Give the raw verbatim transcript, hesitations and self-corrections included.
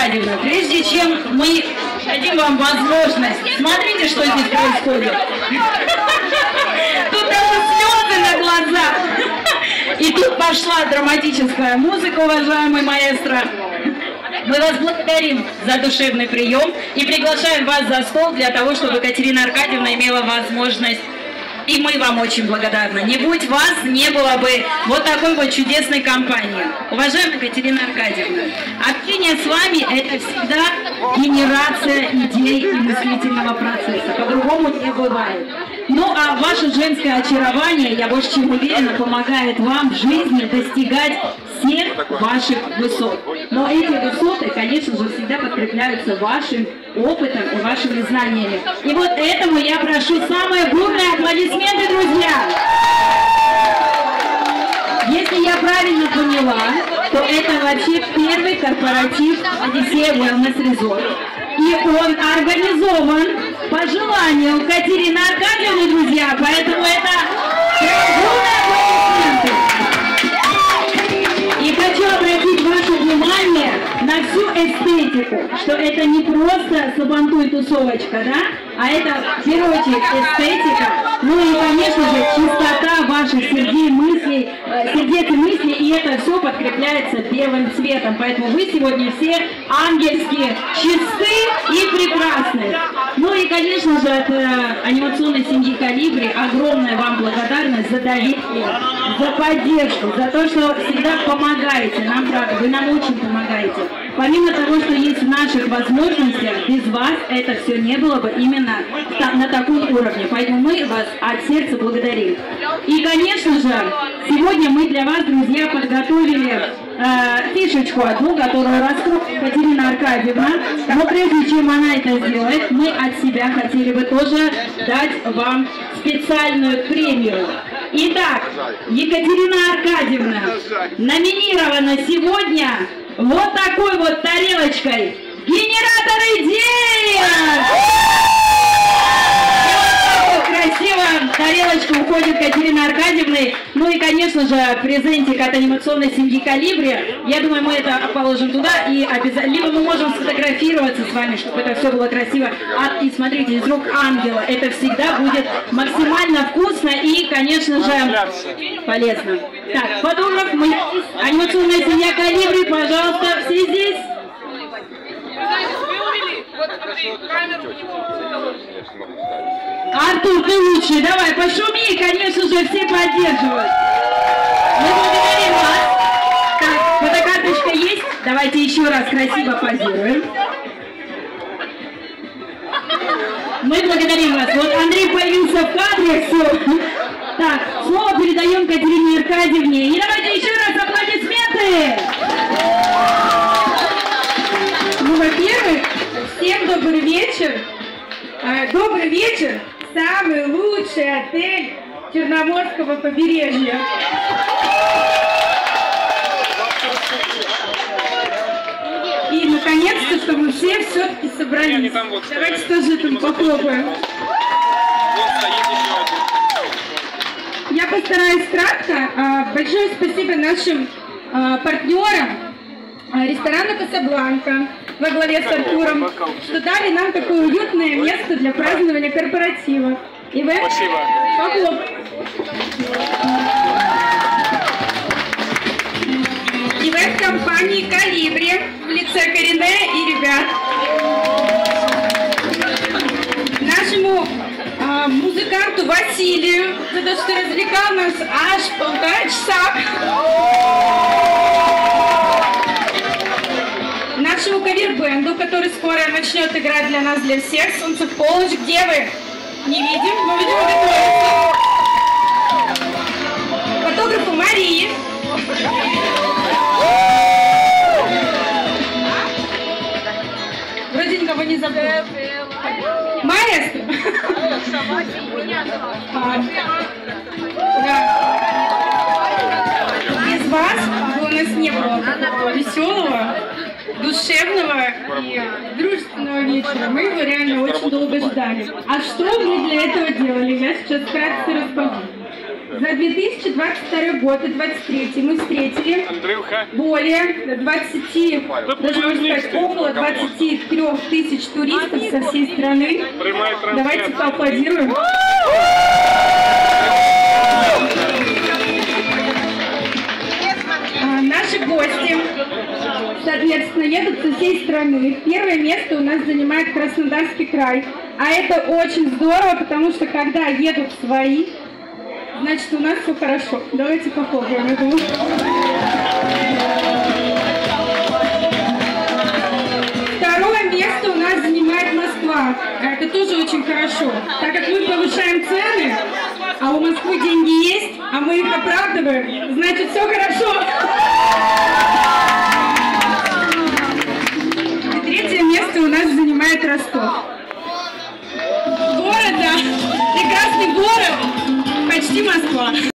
Аркадьевна, прежде чем мы дадим вам возможность, смотрите, что здесь происходит. Тут даже слезы на глазах. И тут пошла драматическая музыка, уважаемый маэстро. Мы вас благодарим за душевный прием и приглашаем вас за стол для того, чтобы Катерина Аркадьевна имела возможность. И мы вам очень благодарны. Не будь вас, не было бы вот такой вот чудесной компании. Уважаемая Катерина Аркадьевна, общение с вами – это всегда генерация идей и мыслительного процесса. По-другому не бывает. Ну а ваше женское очарование, я больше чем уверена, помогает вам в жизни достигать всех ваших высот. Но эти высоты, конечно же, всегда подкрепляются вашим опытом и вашими знаниями. И вот этому я прошу самые бурные аплодисменты, друзья! Если я правильно поняла, то это вообще первый корпоратив Одиссея Wellness Resort. И он организован по желанию Катерины Аркадьевны, друзья, поэтому это бурные аплодисменты. И хочу обратить ваше внимание на всю эстетику, что это не просто сабантуй тусовочка, да, а это в первую очередь эстетика, ну и, конечно же, чистота ваших сердец, мыслей, э, сердец и мыслей, и это все подкрепляется белым цветом. Поэтому вы сегодня все ангельски чисты и прекрасны. Ну и, конечно же, от э, анимационной семьи «Колибри» огромная вам благодарность за доверие, за поддержку, за то, что всегда помогаете нам, правда, вы нам очень помогаете. Помимо того, что есть в наших возможностях, без вас это все не было бы именно на таком уровне. Поэтому мы вас от сердца благодарим. И, конечно же, сегодня мы для вас, друзья, подготовили э, фишечку одну, которую раскроет Катерина Аркадьевна. Но прежде чем она это сделает, мы от себя хотели бы тоже дать вам специальную премию. Итак, Екатерина Аркадьевна номинирована сегодня вот такой вот тарелочкой «Генератор идей». Красиво тарелочка уходит Катерины Аркадьевны. Ну и, конечно же, презентик от анимационной семьи «Колибри». Я думаю, мы это положим туда и обязательно. Либо мы можем сфотографироваться с вами, чтобы это все было красиво. А, и смотрите, из рук ангела. Это всегда будет максимально вкусно и, конечно же, полезно. Так, фотограф, мы... анимационная семья «Колибри», пожалуйста, все здесь. Артур, ты лучший, давай, пошуми, конечно же, все поддерживают. Мы благодарим вас. Так, фотокарточка есть? Давайте еще раз красиво позируем. Мы благодарим вас. Вот Андрей появился в кадре, все. Так, слово передаем Катерине Аркадьевне. И давайте еще раз аплодисменты. Ну, во-первых, всем добрый вечер. Добрый вечер. Самый лучший отель Черноморского побережья. И наконец-то, что мы все все-таки собрались. Давайте тоже этому похлопаем. Я постараюсь кратко. Большое спасибо нашим партнерам ресторану «Касабланка» во главе с Артуром, что дали нам такое уютное место для празднования корпоратива. И вы... Спасибо. Похлоп. И веб-компании «Колибри» в лице Карине и ребят. Нашему а, музыканту Василию за то, что развлекал нас аж полтора часа. Нашему кавер-бенду, который скоро начнет играть для нас, для всех. «Солнце в полночь». Где вы? Не видим, но, видимо, готовится. Фотографу Марии. Вроде никого не забыл. Маэстро. Без вас у нас не было такого веселого, душевного и дружественного вечера. Мы его реально очень долго ждали. А что мы для этого делали? Я сейчас вкратце расскажу. За две тысячи двадцать второй год и двадцать третий мы встретили более двадцати, даже можно сказать, около двадцати трёх тысяч туристов со всей страны. Давайте поаплодируем. А, наши гости, соответственно, едут со всей страны. Первое место у нас занимает Краснодарский край. А это очень здорово, потому что когда едут свои, значит, у нас все хорошо. Давайте похлопаем этому. Второе место у нас занимает Москва. Это тоже очень хорошо. Так как мы повышаем цены, а у Москвы деньги есть, а мы их оправдываем, значит, все хорошо. И третье место у нас занимает Ростов. Город, да. Прекрасный город, почти Москва.